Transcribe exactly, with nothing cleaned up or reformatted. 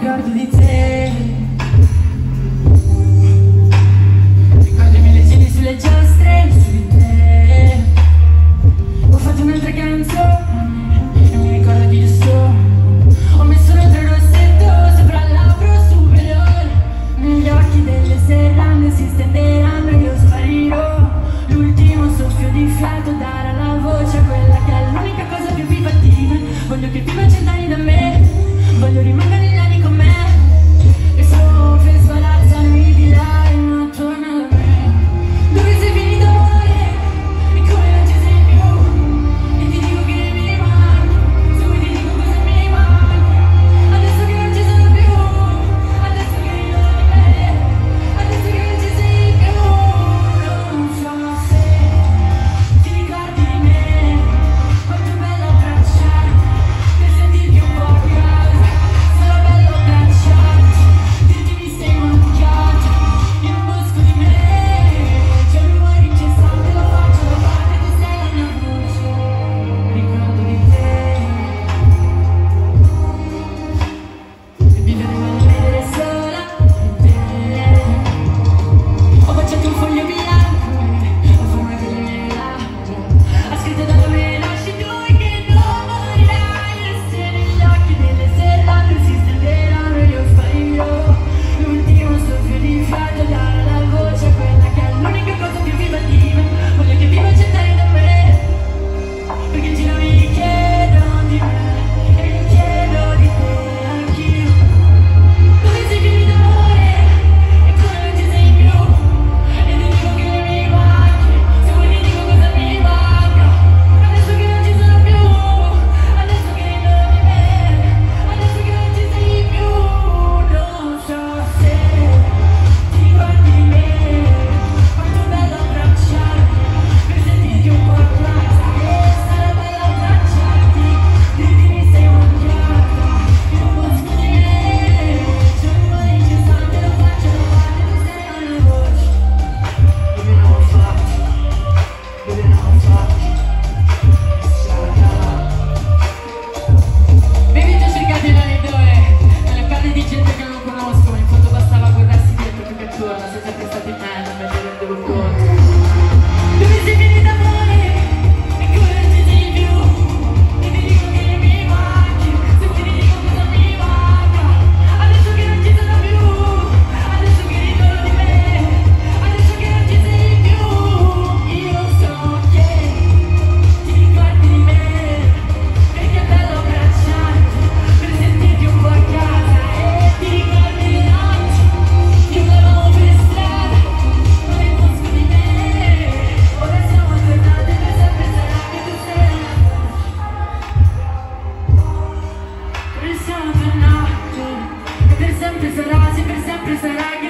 ricordo di te. Ricordo i miei leggeri sulle giostre su di te. Ho fatto un'altra canzone e mi ricordo di giusto. Ho messo un'altra rossetto sopra il labbro superiore. Negli occhi delle serrande si stenderanno e io sparirò. L'ultimo soffio di fiato darà la voce a quella che è l'unica cosa più viva di me. Voglio che viva cent'anni da me. Voglio rimanere negli anni con me. Le soffe svolazzano i di là e non tornano da me. Dove sei finito amore? E come non ci sei più? E ti dico che mi manchi. Se vuoi ti dico cosa mi manchi. Adesso che non ci sono più. Adesso che rido di me. Adesso che non ci sei più. Non so se ti ricordi di me. Quanto è bello abbracciarti per sentirti un po' a casa. Sarà bello abbracciarti, dirti mi sei mancato in un bosco di me. C'è un rumore incessante, lo faccio da parte, tu sei la mia voce. Ricordo di te. E vivere nel vedere sola te. Ho baciato un foglio bianco, la forma delle mie labbra. Ha scritto da dove nasci tu e che non morirai. E se negli occhi delle serrande si stenderanno e io sparirò. L'ultimo soffio di fiato darà la voce a quella che è l'unica cosa più viva di me. Voglio che viva cent'anni da me. Perché gira mi chiedono di me e mi chiedo di te anch'io. Dove sei finito amore? E come non ci sei più? E ti dico che mi manchi. Se vuoi ti dico cosa mi manca. Adesso che non ci sono più. Adesso che rido di me. Adesso che non ci sei più. Non so se ti ricordi di me. Quanto è bello abbracciarti per sentirti un po' a casa. E sarà bello abbracciarti, dirti mi sei mangiata in un bosco di me. C'è un rumore incessante, lo faccio da parte, tu sei la mia voce. Dove non ho fatto, dove non ho fatto. Baby, ti ho cercato in anni dove nelle perle di gente che non conosco, ma in fondo bastava guardarsi dietro più che attorno. Sei sempre stato in me, non me ne rendevo conto. Dove sei finita amore? E come non ci sei più? E ti dico che mi manchi. Se vuoi ti dico cosa mi manca. Adesso che non ci sono più. Adesso che ritorno di me. Adesso che non ci sei più. Io so che ti ricordi di me. Perché è bello abbracciarti per sentirti un po' a casa. E ti ricordi di notti che volavamo per strada ma nel bosco di me. Ora siamo tornate, per sempre sarà che tu sei la mia voce. Ora siamo tornate e per sempre sarà, sì per sempre sarà che